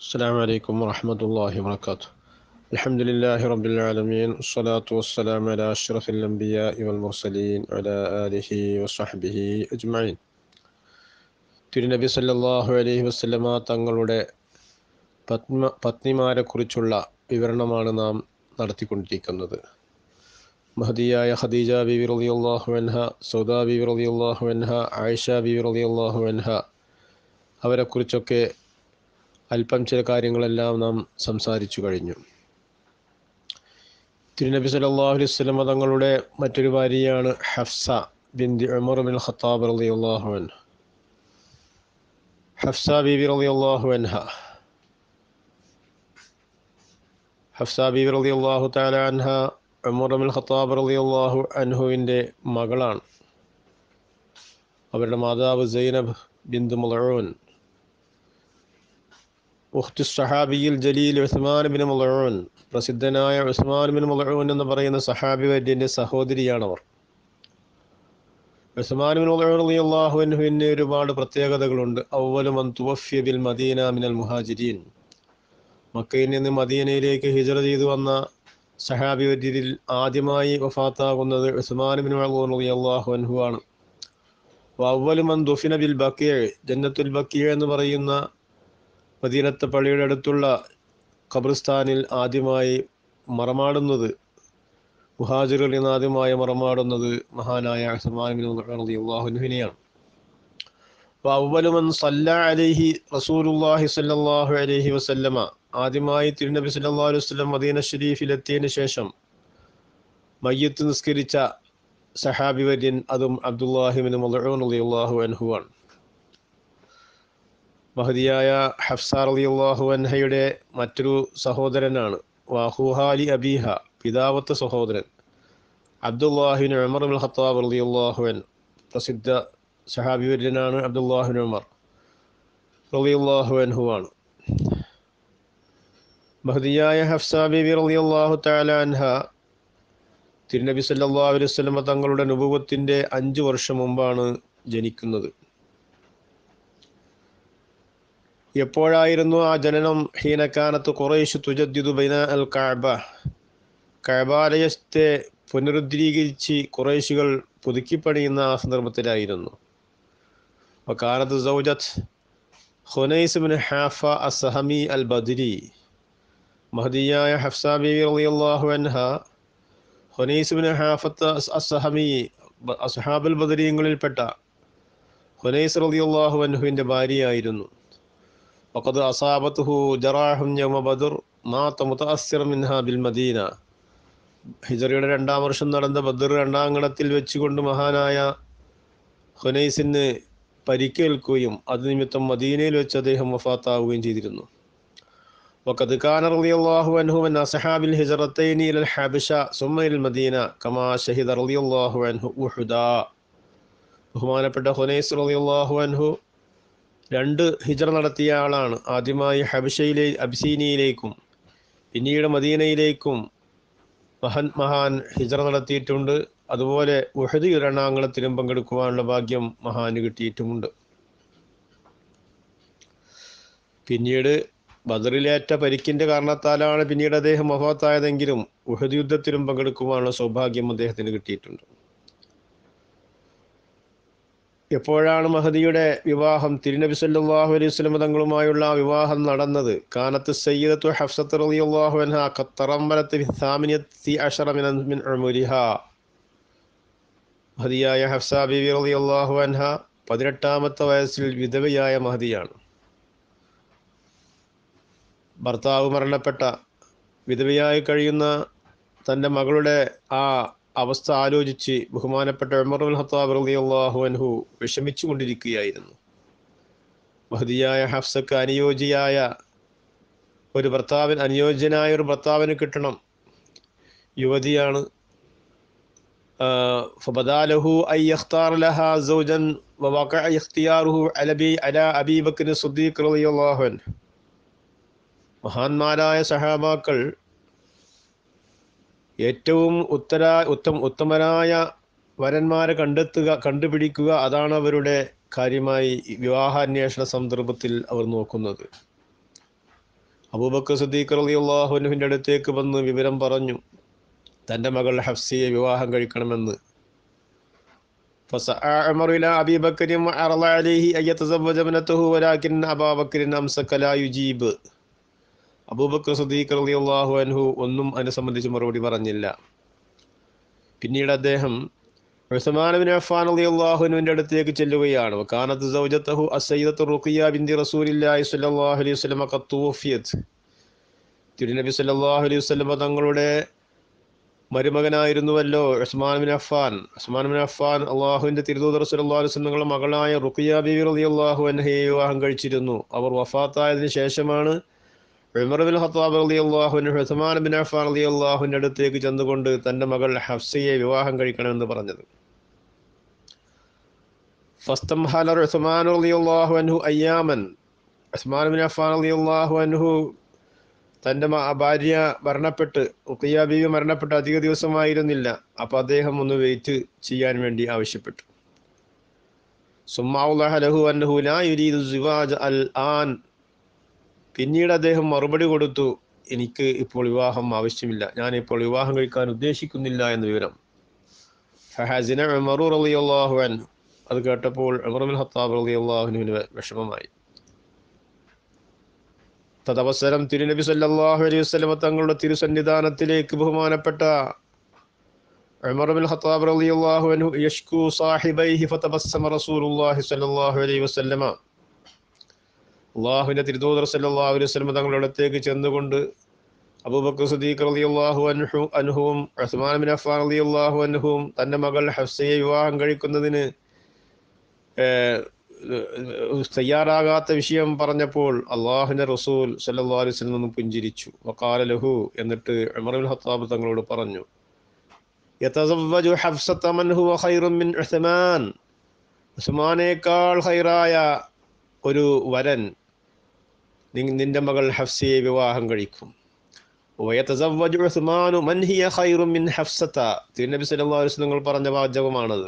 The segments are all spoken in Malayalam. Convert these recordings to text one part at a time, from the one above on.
السلام عليكم ورحمة الله وبركاته. الحمد لله رب العالمين، والصلاة والسلام على أشرف الأنبياء والمرسلين وعلى آله وصحبه أجمعين. തിരുനബി സല്ലല്ലാഹു അലൈഹി വസല്ലമ തങ്ങളുടെ പത്നിമാരെ കുറിച്ചുള്ള വിവരണമാണ് നാം നടത്തിക്കൊണ്ടിരിക്കുന്നത്. മഹദിയായ ഖദീജ ബീവി റളിയല്ലാഹു അൻഹ, സൗദാ ബീവി റളിയല്ലാഹു അൻഹ, ആയിഷ ബീവി റളിയല്ലാഹു അൻഹ, അവരെക്കുറിച്ചൊക്കെ അല്പം ചില കാര്യങ്ങളെല്ലാം നാം സംസാരിച്ചു കഴിഞ്ഞു. തിരുനബി സല്ലല്ലാഹു അലൈഹി വസല്ലമ തങ്ങളുടെ മറ്റൊരു ഭാര്യയാണ് Hafsa bint Umar bin Khattab റളിയല്ലാഹു അൻഹ. ഹഫ്സ ബീവി റളിയല്ലാഹു അൻഹ, ഹഫ്സ ബീവി റളിയല്ലാഹു തആല അൻഹ ഉമർ ബിൻ ഖത്താബ് റളിയല്ലാഹു അൻഹുവിൻ്റെ മകളാണ്. അവരുടെ മാതാവ് സൈനബ് ബിൻത് മുളഊൻ, ഉഖ്തു സഹാബിയിൽ ജലീൽ ഉസ്മാൻ ബിൻ മുളഊൻ, പ്രസിദ്ധനായ ഉസ്മാൻ ബിൻ മുളഊൻ എന്ന് പറയുന്ന സഹാബി വര്യൻ്റെ സഹോദരിയാണവർ. ഉസ്മാൻ ബിൻ മുളഊൻ റളിയല്ലാഹു അൻഹുവിന് ഒരുപാട് പ്രത്യേകതകളുണ്ട്. അവ്വലു മൻ തുവഫിയ ബിൽ മദീന മിനൽ മുഹാജിരീൻ, മക്കയിൽ നിന്ന് മദീനയിലേക്ക് ഹിജ്റ ചെയ്തു വന്ന സഹാബി വര്യരിൽ ആദ്യമായി വഫാത്താകുന്നത് ഉസ്മാൻ ബിൻ മുളഊൻ റളിയല്ലാഹു അൻഹു ആണ്. അവ്വലു മൻ ദുഫിന ബിൽ ബഖീഅ, ജന്നത്തുൽ ബഖീഅ എന്ന് പറയുന്ന മദീനത്തെ പള്ളിയുടെ അടുത്തുള്ള ഖബർസ്ഥാനിൽ ആദ്യമായി മറമാടുന്നത്, മുഹാജിറുകളിൽ നിന്ന് ആദ്യമായി മറമാടുന്നത് മഹാനായ ഉസ്മാൻ ബിൻ മുളഊൻ റളിയല്ലാഹു അൻഹുവിനെയാണ്. അവ്വലു മൻ സല്ലല്ലാ അലൈഹി റസൂലുള്ളാഹി സ്വല്ലല്ലാഹു അലൈഹി വസല്ലമ, ആദ്യമായി തിരുനബി സല്ലല്ലാഹു അലൈഹി വസല്ലം മദീന ശരീഫിലെത്തിയതിനു ശേഷം മയ്യിത്ത് നിസ്കരിച്ച സഹാബി വര്യൻ അതും അബ്ദുല്ലാഹി ബിൻ മുളഊൻ റളിയല്ലാഹു അൻഹു ആണ്. മഹദിയായ ഹഫ്സ റളിയല്ലാഹു അൻഹയുടെ മറ്റൊരു സഹോദരനാണ് വഅഖൂഹാ ലി അബീഹ, പിതാവത്തെ സഹോദരൻ Abdullahi bin Umar bin Khattab റളിയല്ലാഹു അൻഹു, പ്രസിദ്ധ സഹാബി വര്യനാണ് അബ്ദുല്ലാഹി ബിൻ ഉമർ റളിയല്ലാഹു അൻഹു ആണ്. മഹദിയായ ഹഫ്സ ബീവി റളിയല്ലാഹു തആല അൻഹ തിരുനബി സല്ലല്ലാഹു അലൈഹി വസല്ലം തങ്ങളുടെ നുബുവത്തിൻ്റെ 5 വർഷം മുമ്പാണ് ജനിക്കുന്നത്. എപ്പോഴായിരുന്നു ആ ജനനം? ഹീനക്കാനത്ത് ഖുറൈശ് തുജദ്ദിദു ബൈന അൽ കഅബ, കഅബാലയത്തെ പുനരുദ്ധരീകരിച്ച് ഖുറൈശികൾ പുതുക്കിപ്പണിയുന്ന ആ സന്ദർഭത്തിലായിരുന്നു. വകാനത്ത് സൗജത്ത് ഖുനൈസ് ബിൻ ഹാഫ അസ്സഹമി അൽ ബദ്രി, മഹദിയായ ഹഫ്സ ബീവി റളിയല്ലാഹു അൻഹ ഖുനൈസ് ബിൻ ഹാഫത്ത് അസ്സഹമി, അസ്ഹാബുൽ ബദരീങ്ങളിൽപ്പെട്ട ഖുനൈസ് റളിയല്ലാഹു അൻഹുവിൻ്റെ ഭാര്യയായിരുന്നു. വഖദ് അസാബത്തുഹു ജറാഹുൻ യൗമ ബദർ മാത മുതഅസ്സിറൻ മിൻഹാ ബിൽ മദീന, ഹിജ്റയുടെ 2-ാം വർഷം നടന്ന ബദർ 2-ാം ഗണത്തിൽ വെച്ചുകൊണ്ട് മഹാനായ ഖുനൈസിന് പരിക്കേൽക്കുകയും അത് നിമിത്തം മദീനയിൽ വെച്ച് അദ്ദേഹം വഫാത്താവുകയും ചെയ്തിരുന്നു. വഖദ് കാന റളിയല്ലാഹു അൻഹു മിൻ അസ്ഹാബിൽ ഹിജ്റത്തൈനി ഇലൽ ഹബശ സുമ്മ ഇലൽ മദീന കമാ ഷഹിദ റളിയല്ലാഹു അൻഹു ഉഹുദാ, ബഹുമാനപ്പെട്ട ഖുനൈസ് റളിയല്ലാഹു അൻഹു 2 ഹിജ്റ നടത്തിയ ആളാണ്. ആദ്യമായി അബിസീനിയയിലേക്കും പിന്നീട് മദീനയിലേക്കും മഹാൻ ഹിജ്റ നടത്തിയിട്ടുണ്ട്. അതുപോലെ ഉഹദ് രണാങ്കണത്തിലും പങ്കെടുക്കുവാനുള്ള ഭാഗ്യം മഹാന് കിട്ടിയിട്ടുമുണ്ട്. പിന്നീട് ബദറിലേറ്റ പരിക്കിൻ്റെ കാരണത്താലാണ് പിന്നീട് അദ്ദേഹം വഫാത്തായതെങ്കിലും ഉഹദ് യുദ്ധത്തിലും പങ്കെടുക്കുവാനുള്ള സൗഭാഗ്യം അദ്ദേഹത്തിന് കിട്ടിയിട്ടുണ്ട്. എപ്പോഴാണ് മഹദിയുടെ വിവാഹം? തിരുനബി സല്ലല്ലാഹു അലൈഹി വസല്ലം തങ്ങളുമായുള്ള വിവാഹം നടന്നത്. കാനത്ത് സയ്യിദത്തു ഹഫ്സത്ത് റളിയല്ലാഹു അൻഹ ഖത്തറമലത്ത് ഫി സാമിനിയത്തി അശറ മിൻ ഉമരിഹാ, മഹദിയായ ഹഫ്സ ബീവി റളിയല്ലാഹു അൻഹ 18-ാമത്തെ വയസ്സിൽ വിധവയായ മഹദിയാണ്. ഭർത്താവ് മരണപ്പെട്ട വിധവയായി കഴിയുന്ന തൻ്റെ മകളുടെ ആ അവസ്ഥ ആലോചിച്ച് ബഹുമാനപ്പെട്ട ഉമർ ബിൻ ഖത്താബ് റളിയല്ലാഹു അൻഹു വിഷമിച്ചു കൊണ്ടിരിക്കുകയായിരുന്നു. മഹദിയായ ഹഫ്സക്ക് അനുയോജ്യനായ ഒരു ഭർത്താവിന് കിട്ടണം. യുവതിയാണ്. ഫബദാലഹു അൻ യഖ്താറ ലഹാ സൗജൻ വവഖഅ ഇഖ്തിയാറുഹു അലാ അബീ ബക്കർ സിദ്ദീഖ് റളിയല്ലാഹു അൻഹു. മഹാന്മാരായ സഹാബാക്കൾ ഏറ്റവും ഉത്തമരായ വരന്മാരെ കണ്ടുപിടിക്കുക, അതാണ് അവരുടെ കാര്യമായി വിവാഹാന്വേഷണ സന്ദർഭത്തിൽ അവർ നോക്കുന്നത്. അബൂബക്കർ സിദ്ദീഖ് റളിയല്ലാഹു അൻഹുവിൻ്റെ അടുത്തേക്ക് വന്ന് വിവരം പറഞ്ഞു, തൻ്റെ മകൾ ഹഫ്സയെ വിവാഹം കഴിക്കണമെന്ന്. فسعى عمر إلى أبي بكر وعرض عليه أن يتزوج ابنته ولكن أبا بكر أمسك لا يجيب. അബൂബക്കർ സിദ്ദീഖ് റളിയല്ലാഹു അൻഹു ഒന്നും അതിനെ സംബന്ധിച്ച് മറുപടി പറഞ്ഞില്ല. പിന്നീട് അദ്ദേഹം ഉസ്മാൻ ബിൻ അഫ്ഫാൻ റളിയല്ലാഹു അൻഹുവിൻ്റെ അടുത്തേക്ക് ചെല്ലുകയാണ്. വകാനത്ത് സൗജത്തുഹു അസ്സയ്യിദത്തു റുഖിയ ബിൻതി റസൂലില്ലാഹി സ്വല്ലല്ലാഹു അലൈഹി വസല്ലം ഖദ് തുവഫിയത്. തിരുനബി സ്വല്ലല്ലാഹു അലൈഹി വസല്ലം തങ്ങളുടെ മരുമകനായിരുന്നുവല്ലോ Usman bin Affan. Usman bin Affan അള്ളാഹുവിൻ്റെ തിരുദൂതർ സ്വല്ലല്ലാഹു അലൈഹി വസല്ലം തങ്ങളുടെ മകളായ റുഖിയ ബീവി റളിയല്ലാഹു അൻഹയെ വിവാഹം കഴിച്ചിരുന്നു. അവർ വഫാത്തായതിനു ശേഷമാണ് ഉമർ ബിൻ ഖത്താബ് റളിയല്ലാഹു അൻഹു ഉസ്മാൻ ബിൻ അഫ്ഫാൻ റളിയല്ലാഹുവിൻ്റെ അടുത്തേക്ക് ചെന്നുകൊണ്ട് തൻ്റെ മകൾ ഹഫ്സയെ വിവാഹം കഴിക്കണമെന്ന് പറഞ്ഞത്. ഫസ്തംഹല ഉസ്മാൻ റളിയല്ലാഹു അൻഹു അയ്യാമൻ. ഉസ്മാൻ ബിൻ അഫ്ഫാൻ റളിയല്ലാഹു അൻഹു തൻ്റെ ഭാര്യ മരണപ്പെട്ട്, റുഖിയ ബീവി മരണപ്പെട്ട് അധിക ദിവസമായിരുന്നില്ല. അപ്പോൾ അദ്ദേഹം ഒന്ന് വെയിറ്റ് ചെയ്യാൻ വേണ്ടി ആവശ്യപ്പെട്ടു. സുമ്മ ലഹു അൻഹു ലാ യുരീദു സിവാജ് അൽ ആൻ. പിന്നീട് അദ്ദേഹം മറുപടി കൊടുത്തു, എനിക്ക് ഇപ്പോൾ വിവാഹം ആവശ്യമില്ല, ഞാനിപ്പോൾ വിവാഹം കഴിക്കാൻ ഉദ്ദേശിക്കുന്നില്ല എന്ന വിവരം. ഫഹസിന ഉമർ റളിയല്ലാഹു അൻഹു. അത് കേട്ടപ്പോൾ ഉമർ ബിൻ ഖത്താബ് റളിയല്ലാഹു അൻഹുവിന് വിഷമമായി. തദവസരം തിരുനബി സല്ലല്ലാഹു അലൈഹി വസല്ലം തങ്ങളുടെ തിരുസന്നിധാനത്തിലേക്ക് ബഹുമാനപ്പെട്ട ഉമർ ബിൻ ഖത്താബ് റളിയല്ലാഹു അൻഹു യഷ്കു സാഹിബൈഹി ഫതബസ്സമ റസൂലുള്ളാഹി സ്വല്ലല്ലാഹു അലൈഹി വസല്ലമ. അല്ലാഹുവിൻ്റെ തിരുദൂതർ സല്ലല്ലാഹു അലൈഹി വസല്ലം തങ്ങളുടെ അടുത്തേക്ക് ചെന്നുകൊണ്ട് അബൂബക്കർ സിദ്ദീഖ് റളിയല്ലാഹു അൻഹുവും ഉസ്മാൻ ബിൻ അഫ്ഫാൻ റളിയല്ലാഹു അൻഹുവും തൻ്റെ മകൾ ഹഫ്സയെ വിവാഹം കഴിക്കുന്നതിന് തയ്യാറാകാത്ത വിഷയം പറഞ്ഞപ്പോൾ അള്ളാഹുവിൻ്റെ റസൂൽ സല്ലല്ലാഹു അലൈഹി വസല്ലം പുഞ്ചിരിച്ചു. വഖാല ലഹു. എന്നിട്ട് ഉമർ ബിൻ ഖത്താബ് തങ്ങളോട് പറഞ്ഞു, യതസവ്വജു ഹഫ്സത മൻ ഹുവ ഖൈറുൻ മിൻ ഉസ്മാൻ. ഉസ്മാനേക്കാൾ ഖൈറായ ഒരു വരൻ നിന്റെ മകൾ ഹഫ്സയെ വിവാഹം കഴിക്കും. വയതസവ്വജു ഉസ്മാനു മൻ ഹിയ ഖൈറുൻ മിൻ ഹഫ്സത. തിരുനബി സല്ലല്ലാഹു അലൈഹി വസല്ലം പറഞ്ഞ വാചകമാണത്.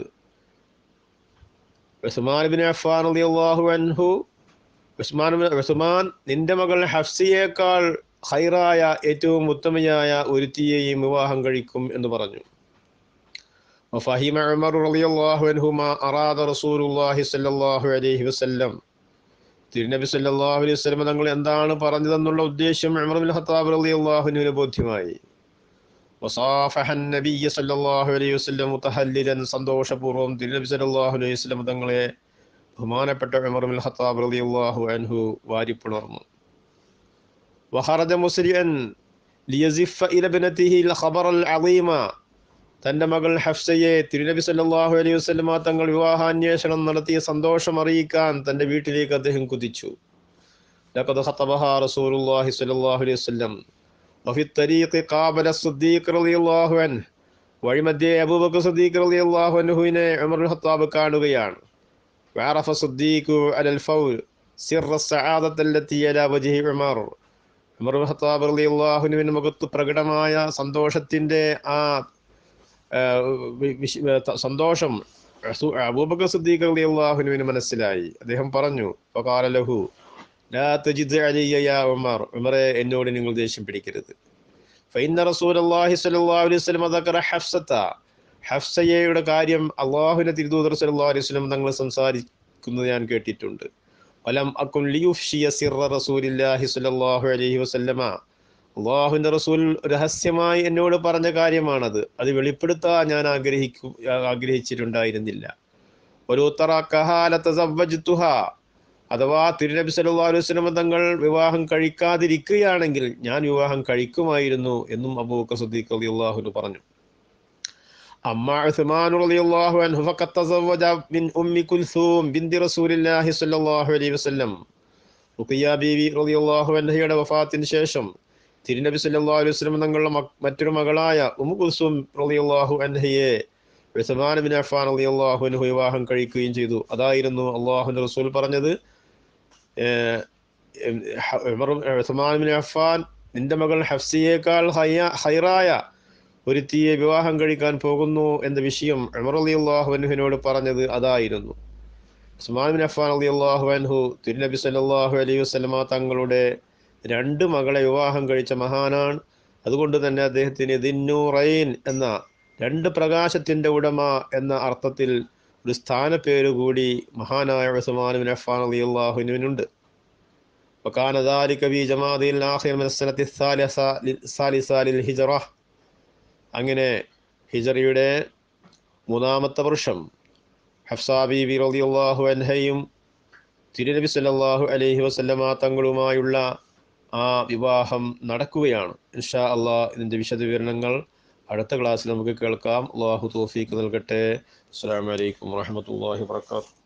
ഉസ്മാൻ ബിൻ അഫ്ഫാൻ റളിയല്ലാഹു അൻഹു ഉസ്മാൻ നിന്റെ മകൾ ഹഫ്സയേക്കാൾ ഖൈറായ ഏറ്റവും ഉത്തമയായ ഒരുത്തിയെയും വിവാഹം കഴിക്കും എന്ന് പറഞ്ഞു. വഫഹിമ ഉമർ റളിയല്ലാഹു അൻഹു മാ അറാദ റസൂലുള്ളാഹി സ്വല്ലല്ലാഹു അലൈഹി വസല്ലം. തിരുനബി സല്ലല്ലാഹു അലൈഹി വസല്ലം തങ്ങൾ എന്താണ് പറഞ്ഞതെന്നുള്ള ഉദ്ദേശം ഉമർ ബിൻ ഖത്താബ് റളിയല്ലാഹു അൻഹുവിന് ബോധ്യമായി. വസാഫഹ നബിയ്യ സല്ലല്ലാഹു അലൈഹി വസല്ലം മുതഹല്ലിലൻ. സന്തോഷപൂർവ്വം തിരുനബി സല്ലല്ലാഹു അലൈഹി വസല്ലം തങ്ങളെ ബഹുമാനപ്പെട്ട ഉമർ ബിൻ ഖത്താബ് റളിയല്ലാഹു അൻഹു വാരിപ്പുണർന്നു. വഖറജ മുസ്രിഅൻ ലിയസിഫ ഇല ഇബ്നതിഹി അൽ ഖബറ അൽ അളീമ. തൻ്റെ മകൾ ഹഫ്സയെ തിരുനബി സല്ലല്ലാഹു അലൈഹി വസല്ലം തങ്ങൾ വിവാഹാന്വേഷണം നടത്തിയ സന്തോഷം അറിയിക്കാൻ തൻ്റെ വീട്ടിലേക്ക് അദ്ദേഹം കുതിച്ചു. ലഖദ് ഖതബഹാ റസൂലുള്ളാഹി സ്വല്ലല്ലാഹു അലൈഹി വസല്ലം വഫി ത്വരീഖി ഖാബല സിദ്ദീഖ് റളിയല്ലാഹു അൻഹു. വഴിമധ്യേ അബൂബക്കർ സിദ്ദീഖ് റളിയല്ലാഹു അൻഹുവിനെ ഉമർ ബിൻ ഖത്താബ് കാണുകയാണ്. വഅറഫ സിദ്ദീഖു അലൽ ഫൗർ സിർറ സഅാദത അല്ലതി അലാ വജ്ഹി ഉമർ. ഉമർ ബിൻ ഖത്താബ് റളിയല്ലാഹു അൻഹുവിന്റെ മുഖത്ത് പ്രകടമായ സന്തോഷത്തിൻ്റെ ആ സന്തോഷം അബൂബക്കർ സിദ്ദീഖ് റളിയല്ലാഹു അൻഹുവിന് മനസ്സിലായി. അദ്ദേഹം പറഞ്ഞു, ഫഖാല ലഹു ലാ തജിദ് അലയ്യ യാ ഉമർ. ഉമറെ, എന്നോട് നിങ്ങൾ ദേഷ്യം പിടിക്കരുത്. ഫഇന്ന റസൂലുള്ളാഹി സ്വല്ലല്ലാഹു അലൈഹി വസല്ലം ദക്കറ ഹഫ്സത. ഹഫ്സയുടെ കാര്യം അല്ലാഹുവിൻ്റെ തിരുദൂതർ സ്വല്ലല്ലാഹു അലൈഹി വസല്ലം തങ്ങൾ സംസാരിക്കുന്നത് ഞാൻ കേട്ടിട്ടുണ്ട്. വലം അകുൻ ലിയുഫ്ഷിയ സിർറ റസൂലില്ലാഹി സ്വല്ലല്ലാഹു അലൈഹി വസല്ലമ. അല്ലാഹുവിൻ്റെ റസൂൽ രഹസ്യമായി എന്നോട് പറഞ്ഞ കാര്യമാണത്. അത് വെളിപ്പെടുത്താൻ ഞാൻ ആഗ്രഹിച്ചിട്ടുണ്ടായിരുന്നില്ല. ഒരു തറക്കഹാ ലതസവ്വജ്തുഹാ. അഥവാ തിരുനബി സല്ലല്ലാഹു അലൈഹി വസല്ലം തങ്ങൾ വിവാഹം കഴിക്കാതിരിക്കുകയാണെങ്കിൽ ഞാൻ വിവാഹം കഴിക്കുമായിരുന്നു എന്നും അബൂബക്കർ സിദ്ദീഖ് റളിയല്ലാഹു അൻഹു പറഞ്ഞു. അമ്മാ ഉസ്മാൻ റളിയല്ലാഹു അൻഹു ഫഖദ് തസവ്വജ മിൻ ഉമ്മി കുൽസൂം ബിൻതി റസൂലില്ലാഹി സ്വല്ലല്ലാഹു അലൈഹി വസല്ലം. റുഖിയ ബീവി റളിയല്ലാഹു അൻഹയുടെ വഫാത്തിന് ശേഷം തിരുനബി സല്ലല്ലാഹു അലൈഹി വസല്ലം തങ്ങളുടെ മറ്റൊരു മകളായ ഉമ്മു കുൽസൂം റളിയല്ലാഹു അൻഹയെ ഉസ്മാൻ ബിൻ അഫ്ഫാൻ റളിയല്ലാഹു അൻഹു വിവാഹം കഴിക്കുകയും ചെയ്തു. അതായിരുന്നു അല്ലാഹുവിൻ്റെ റസൂൽ പറഞ്ഞത്, ഉസ്മാൻ ബിൻ അഫ്ഫാൻ നിന്റെ മകൾ ഹഫ്സയേക്കാൾ ഖൈറായ ഒരുത്തിയെ വിവാഹം കഴിക്കാൻ പോകുന്നു എന്ന വിഷയം ഉമർ റളിയല്ലാഹു അൻഹുവിനോട് പറഞ്ഞത് അതായിരുന്നു. ഉസ്മാൻ ബിൻ അഫ്ഫാൻ റളിയല്ലാഹു അൻഹു തിരുനബി സല്ലല്ലാഹു അലൈഹി വസല്ലമ തങ്ങളുടെ 2 മകളെ വിവാഹം കഴിച്ച മഹാനാണ്. അതുകൊണ്ട് തന്നെ അദ്ദേഹത്തിന് ദിന്നൂറൈൻ എന്ന 2 പ്രകാശത്തിൻ്റെ ഉടമ എന്ന അർത്ഥത്തിൽ ഒരു സ്ഥാനപ്പേര് കൂടി മഹാനായ ഉസ്മാൻ ഇബ്നു അഫ്ഫാൻ റളിയല്ലാഹു അൻഹുവിനുണ്ട്. وكان ذلك في جماد الآخر من السنة الثالثة للهجرة. അങ്ങനെ ഹിജറയുടെ 3-ാമത്തെ വർഷം ഹഫ്സ ബീവി റളിയല്ലാഹു അൻഹയും തിരുനബി സല്ലല്ലാഹു അലൈഹി വസല്ലമ തങ്ങളുമായുള്ള ആ വിവാഹം നടക്കുകയാണ്. ഇൻഷാ അല്ലാഹ് ഇതിൻ്റെ വിശദവിവരണങ്ങൾ അടുത്ത ക്ലാസ്സിൽ നമുക്ക് കേൾക്കാം. അല്ലാഹു തൗഫീഖ് നൽകട്ടെ. അസ്സലാമു അലൈക്കും വറഹ്മത്തുള്ളാഹി വബറകാതുഹു.